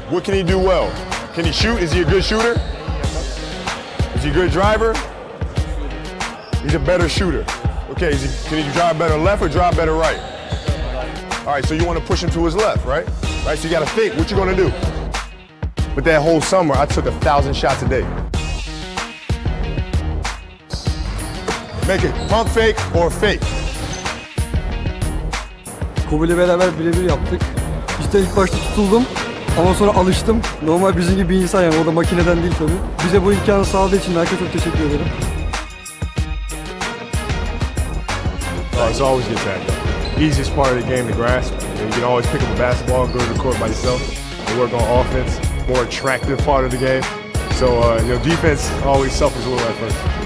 What can he do well? Can he shoot? Is he a good shooter? Is he a good driver? He's a better shooter. Okay, can he drive better left or drive better right? All right, so you want to push him to his left, right? Right, so you got to think, what you going to do? But that whole summer, I took 1,000 shots a day. Make it pump fake or fake. Kobe ile beraber birebir yaptık. İşte ilk başta tutuldum ama sonra alıştım. Normal bizim gibi bir insan, yani o da makineden değil tabii. Bize bu imkanı sağladığı için herkese çok teşekkür ederim. It's always get that. Easiest part of the game to grasp. You can always pick up a basketball and go to the court by yourself and work on offense. More attractive part of the game. So defense always suffers a little at first.